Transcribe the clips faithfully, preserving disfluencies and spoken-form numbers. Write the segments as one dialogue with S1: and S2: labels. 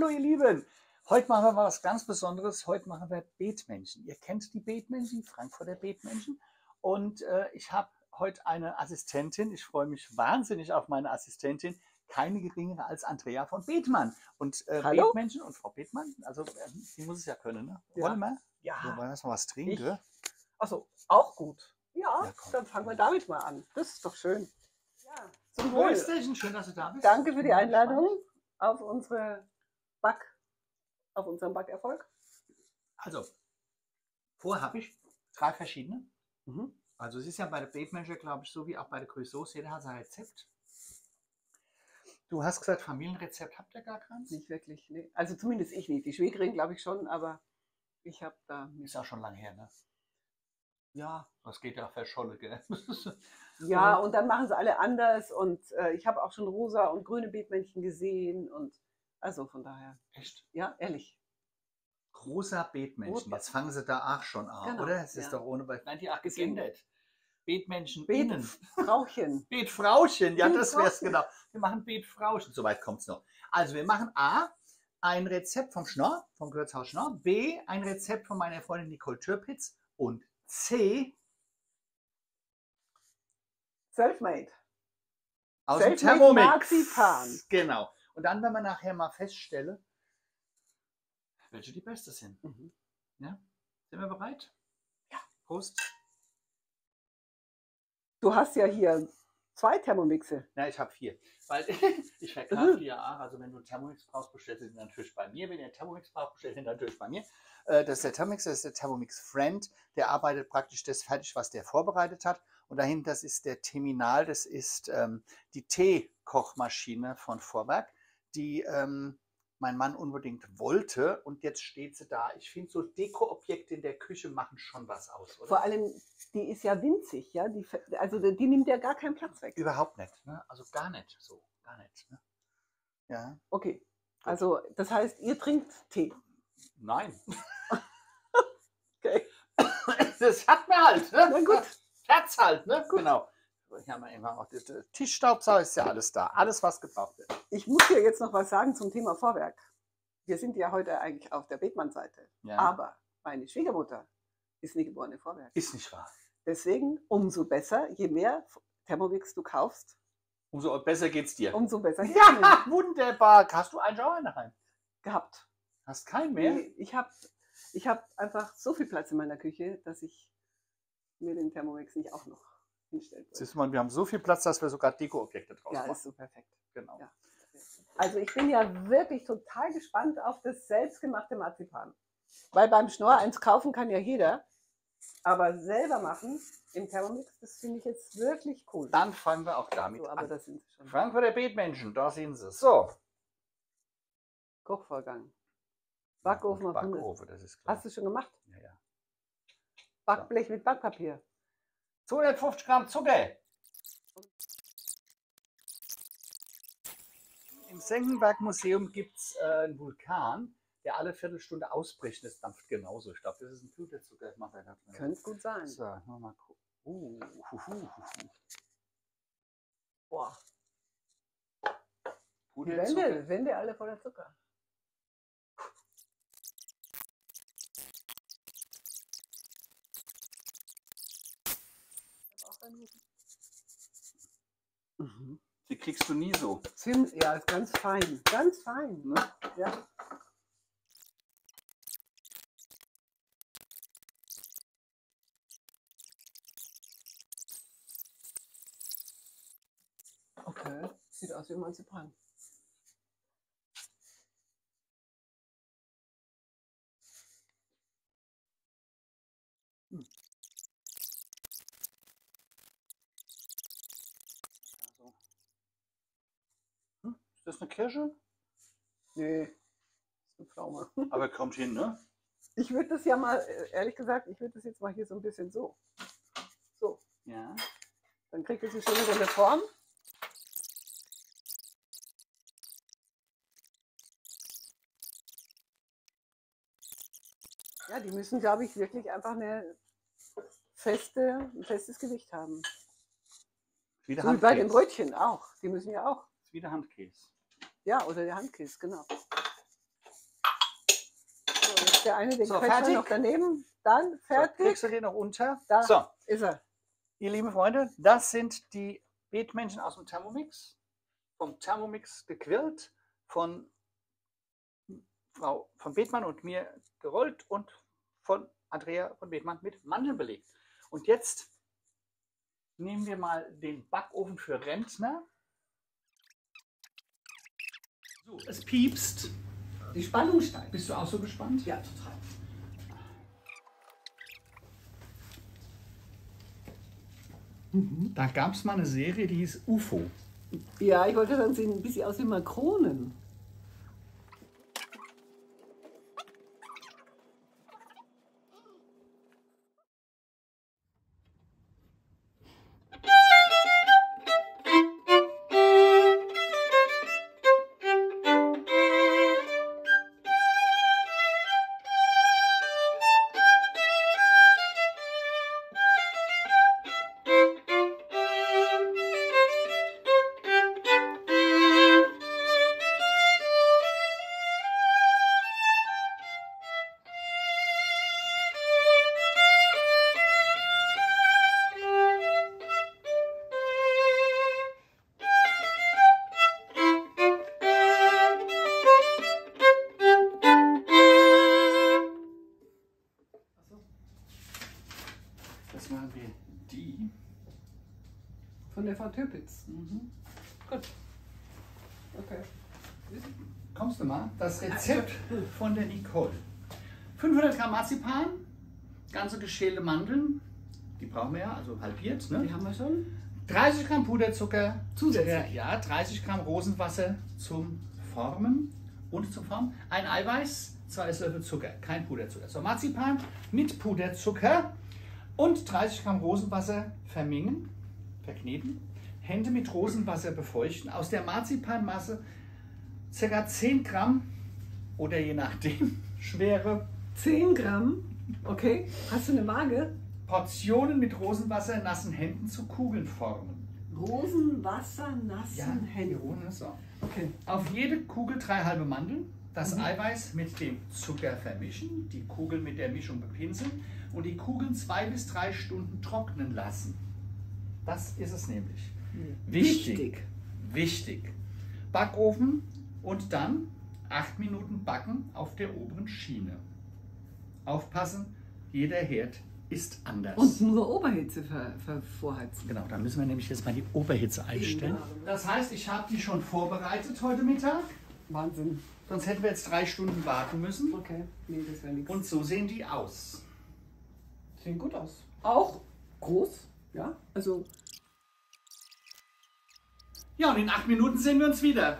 S1: Hallo ihr Lieben, heute machen wir was ganz Besonderes, heute machen wir Beetmenschen. Ihr kennt die Beetmenschen, die Frankfurter Beetmenschen, und äh, ich habe heute eine Assistentin, ich freue mich wahnsinnig auf meine Assistentin, keine geringere als Andrea von Bethmann. Und äh,
S2: Hallo?
S1: Beetmenschen und Frau Bethmann, also äh, die muss es ja können, ne?
S2: Ja.
S1: Wollen wir?
S2: Ja.
S1: So, wollen wir erst mal was trinken?
S2: Achso, auch gut. Ja,
S1: Ja, komm.
S2: dann fangen wir damit mal an. Das ist doch schön. Ja, zum
S1: Wohl.
S2: Wohl.
S1: Schön, dass du da bist.
S2: Danke für die
S1: Ja,
S2: Einladung auf unsere Back, auf unseren Backerfolg.
S1: Also, vorher habe ich drei verschiedene.
S2: Mhm.
S1: Also es ist ja bei der Beetmenschen, glaube ich, so wie auch bei der Crusoe, jeder hat sein Rezept. Du hast gesagt, Familienrezept habt ihr gar keins?
S2: Nicht wirklich, nee. Also zumindest ich nicht. Die Schwägerin glaube ich schon, aber ich habe da nicht.
S1: Ist auch schon lange her, ne?
S2: Ja.
S1: Das geht ja verschollen, gell?
S2: Ja, und dann machen sie alle anders und äh, ich habe auch schon rosa und grüne Beetmännchen gesehen und also von daher.
S1: Echt?
S2: Ja, ehrlich.
S1: Großer Beetmenschen.
S2: Rotbach.
S1: Jetzt fangen sie da auch schon an,
S2: Genau,
S1: oder? Es ist
S2: ja.
S1: doch ohne... Nein, die auch gesendet. Beetmenschen innen.
S2: Beetfrauchen.
S1: Beetfrauchen, ja, das wär's
S2: Beetfrauchen.
S1: genau. Wir machen Beetfrauchen, soweit kommt's noch. Also wir machen A, ein Rezept vom Schnorr, vom Gewürzhaus Schnorr. B, ein Rezept von meiner Freundin Nicole Türpitz. Und C,
S2: Selfmade.
S1: aus dem
S2: Selfmade
S1: Thermomix.
S2: Marzipan.
S1: Genau. Und dann werden wir nachher mal feststellen, welche die beste sind.
S2: Mhm.
S1: Ja? Sind wir bereit?
S2: Ja.
S1: Prost.
S2: Du hast ja hier zwei Thermomixe.
S1: Ja, ich habe vier. Weil ich verkaufe die ja auch. Also wenn du einen Thermomix brauchst, bestellst du den natürlich bei mir. Wenn ihr einen Thermomix braucht, bestellt den natürlich bei mir. Das ist der Thermomix, das ist der Thermomix Friend. Der arbeitet praktisch das fertig, was der vorbereitet hat. Und dahinter, das ist der Terminal, das ist ähm, die Teekochmaschine von Vorwerk, die ähm, mein Mann unbedingt wollte. Und jetzt steht sie da. Ich finde, so Dekoobjekte in der Küche machen schon was aus, oder?
S2: Vor allem, die ist ja winzig, ja. Die, also die, die nimmt ja gar keinen Platz weg.
S1: Überhaupt nicht. Ne? Also gar nicht so. Gar nicht. Ne? Ja.
S2: Okay. Also das heißt, ihr trinkt Tee.
S1: Nein.
S2: Okay.
S1: Das hat mir halt, ne?
S2: Na gut.
S1: Herz halt, ne? Genau. Hier haben wir immer auch das Tischstaubsauger, ist ja alles da. Alles, was gebraucht wird.
S2: Ich muss dir jetzt noch was sagen zum Thema Vorwerk. Wir sind ja heute eigentlich auf der Bethmann-Seite.
S1: Ja.
S2: Aber meine Schwiegermutter ist eine geborene Vorwerk.
S1: Ist nicht wahr.
S2: Deswegen umso besser, je mehr Thermomix du kaufst,
S1: Umso besser geht's dir.
S2: umso besser.
S1: Ja, wunderbar. Hast du einen Schauer daheim?
S2: Gehabt.
S1: Hast keinen mehr?
S2: Nee, ich habe ich hab einfach so viel Platz in meiner Küche, dass ich mir den Thermomix nicht auch noch hinstellen wollte.
S1: Siehst du mal, wir haben so viel Platz, dass wir sogar Dekoobjekte draus
S2: Ja,
S1: machen.
S2: ist so perfekt.
S1: Genau.
S2: Ja. Also ich bin ja wirklich total gespannt auf das selbstgemachte Marzipan. Weil beim Schnorr eins kaufen kann ja jeder, aber selber machen im Thermomix, das finde ich jetzt wirklich cool.
S1: Dann fangen wir auch damit
S2: so, aber
S1: an.
S2: das sind sie schon.
S1: Frankfurter Beetmenschen, da sind sie. So.
S2: Kochvorgang. Backofen auf hundert.
S1: Backofen, das ist klar.
S2: Hast du schon gemacht?
S1: Ja, ja.
S2: Backblech mit Backpapier.
S1: zweihundertfünfzig Gramm Zucker. Im Senckenberg-Museum gibt es äh, einen Vulkan, der alle Viertelstunde ausbricht. Das dampft genauso. Ich glaube, das ist ein Puderzucker. Das macht er da drin.
S2: Könnte gut sein.
S1: So, mal gucken. Uh, hu, hu, hu.
S2: Boah. Die
S1: Puderzucker.
S2: Wände, Wände alle voller Zucker. Ich hab auch einen guten. Mhm.
S1: Die kriegst du nie so.
S2: Zimt, ja, ist ganz fein. Ganz fein.
S1: Ne?
S2: Ja. Okay, sieht aus wie Marzipan.
S1: Hm. Also. Hm? Ist das eine Kirsche?
S2: Nee, ist eine Pflaume.
S1: Aber kommt hin, ne?
S2: Ich würde das ja mal, ehrlich gesagt, ich würde das jetzt mal hier so ein bisschen so. So.
S1: Ja.
S2: Dann kriegt es schon wieder eine Form. Ja, die müssen, glaube ich, wirklich einfach eine feste, ein festes Gewicht haben.
S1: Wie der
S2: So wie bei den
S1: Handkäse.
S2: Brötchen auch. Die müssen ja auch.
S1: Wie der Handkäse.
S2: Ja, oder der Handkäse, genau. der eine, den
S1: So,
S2: quetscht man
S1: fertig?
S2: noch daneben. Dann
S1: So,
S2: fertig.
S1: kriegst du den noch unter?
S2: Da
S1: So,
S2: ist er.
S1: ihr lieben Freunde, das sind die Beetmännchen aus dem Thermomix. Vom Thermomix gequillt, von Frau von Bethmann und mir gerollt und von Andrea von Bethmann mit Mandeln belegt. Und jetzt nehmen wir mal den Backofen für Rentner. So, es piepst.
S2: Die Spannung steigt.
S1: Bist du auch so gespannt?
S2: Ja, total.
S1: Da gab es mal eine Serie, die hieß U F O.
S2: Ja, ich wollte dann sehen, ein bisschen aus wie Makronen.
S1: Das machen wir die.
S2: Von der Frau Töpitz.
S1: Mhm.
S2: Gut. Okay.
S1: Kommst du mal? Das Rezept von der Nicole. fünfhundert Gramm Marzipan, ganze geschälte Mandeln, die brauchen wir ja, also halbiert. Ne?
S2: Die haben wir schon.
S1: dreißig Gramm Puderzucker,
S2: Zusätzlich?
S1: Ja, dreißig Gramm Rosenwasser zum Formen und zum Formen. Ein Eiweiß, zwei Esslöffel Zucker, kein Puderzucker. So, Marzipan mit Puderzucker und dreißig Gramm Rosenwasser vermengen, verkneten. Hände mit Rosenwasser befeuchten. Aus der Marzipanmasse ca. zehn Gramm oder je nachdem schwere
S2: zehn Gramm. Okay. Hast du eine Waage?
S1: Portionen mit Rosenwasser in nassen Händen zu Kugeln formen.
S2: Rosenwasser, nassen Hände.
S1: So.
S2: Okay.
S1: Auf jede Kugel drei halbe Mandeln, das
S2: Mhm.
S1: Eiweiß mit dem Zucker vermischen, die Kugel mit der Mischung bepinseln und die Kugeln zwei bis drei Stunden trocknen lassen. Das ist es nämlich. Wichtig.
S2: Wichtig.
S1: Wichtig. Backofen und dann acht Minuten backen auf der oberen Schiene. Aufpassen, jeder Herd ist anders.
S2: Und nur Oberhitze ver, ver vorheizen.
S1: Genau, da müssen wir nämlich jetzt mal die Oberhitze einstellen. Das heißt, ich habe die schon vorbereitet heute Mittag.
S2: Wahnsinn.
S1: Sonst hätten wir jetzt drei Stunden warten müssen.
S2: Okay. Nee, das wäre nichts.
S1: Und so sehen die aus.
S2: Sehen gut aus. Auch groß. Ja. Also.
S1: Ja, und in acht Minuten sehen wir uns wieder.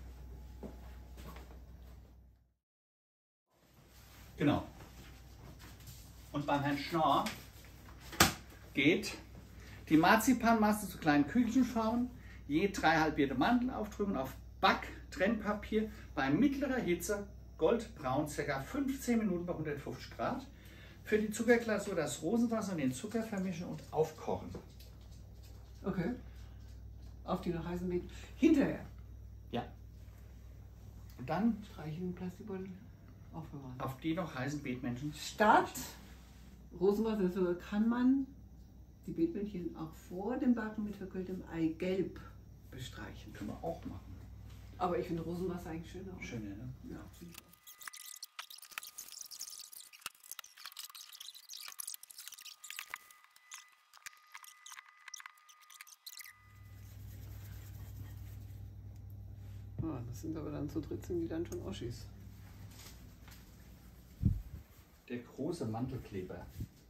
S1: Genau. Und beim Herrn Schnorr geht die Marzipanmasse zu kleinen Kügelchen formen, je drei halbierte Mandeln aufdrücken, auf Backtrennpapier bei mittlerer Hitze goldbraun, ca. fünfzehn Minuten bei hundertfünfzig Grad. Für die Zuckerglasur das Rosenwasser und den Zucker vermischen und aufkochen.
S2: Okay. Auf die noch heißen Mädchen. Hinterher.
S1: Ja. Und dann
S2: Streichen den Plastikbeutel. Aufbewahren.
S1: auf die noch heißen Beetmännchen.
S2: Statt Rosenwasser so kann man die Beetmännchen auch vor dem Backen mit verkühltem Eigelb bestreichen.
S1: Können wir auch machen.
S2: Aber ich finde Rosenwasser eigentlich schöner. oder?
S1: Schön, ne?
S2: Ja, finde ich auch. Ah, das sind aber dann zu dritt sind die dann schon Oschis.
S1: Der große Mantelkleber.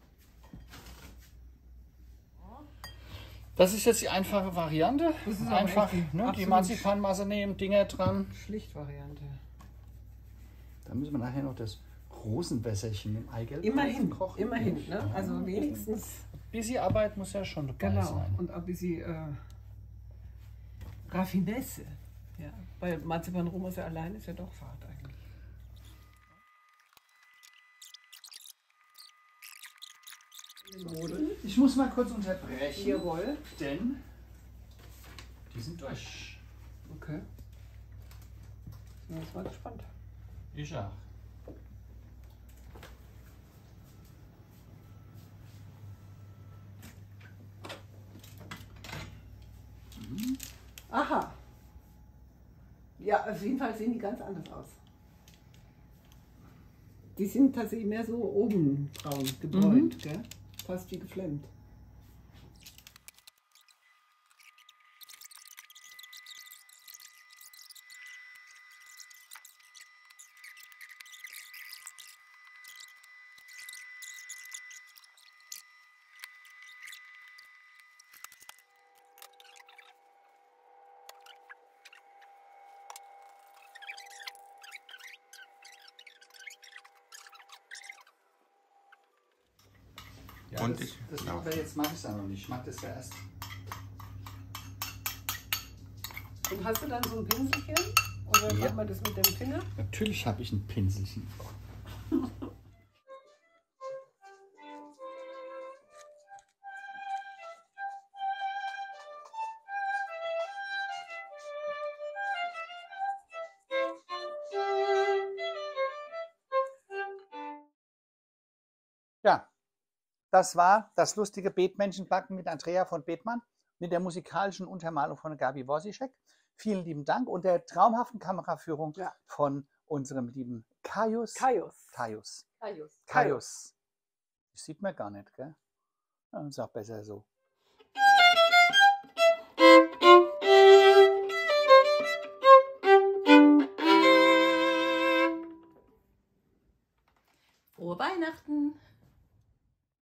S1: Das ist jetzt die einfache Variante.
S2: Das ist aber
S1: Einfach
S2: echt die
S1: ne, die
S2: absolut
S1: Marzipanmasse nehmen, Dinger dran.
S2: Schlichtvariante.
S1: Da müssen wir nachher noch das Rosenwässerchen im Eigelb
S2: Immerhin,
S1: kochen.
S2: immerhin. Ne? Also wenigstens.
S1: Bisschen Arbeit muss ja schon dabei
S2: Genau.
S1: sein.
S2: Und ein bisschen äh, Raffinesse. Ja. Weil Marzipan Rohmasse allein ist ja doch fad eigentlich.
S1: Ich muss mal kurz unterbrechen,
S2: Jawohl.
S1: denn die sind durch.
S2: Okay. Ich bin jetzt mal gespannt.
S1: Ich auch.
S2: Aha. Ja, auf jeden Fall sehen die ganz anders aus. Die sind tatsächlich mehr so oben braun gebräunt, mhm. gell? Fast wie geflammt.
S1: Ja, und das, ich, das, ja. Aber jetzt mache ich es auch noch nicht. Ich mache das ja erst.
S2: Und hast du dann so ein Pinselchen? Oder ja. Macht man das mit dem Finger?
S1: Natürlich habe ich ein Pinselchen. Ja. Das war das lustige Beetmännchenbacken mit Andrea von Bethmann mit der musikalischen Untermalung von Gabi Wosischek. Vielen lieben Dank und der traumhaften Kameraführung ja. von unserem lieben Kaius.
S2: Kaius.
S1: Kaius.
S2: Kaius.
S1: Kaius. Das sieht man gar nicht, gell? Das ist auch besser so.
S2: Frohe Weihnachten!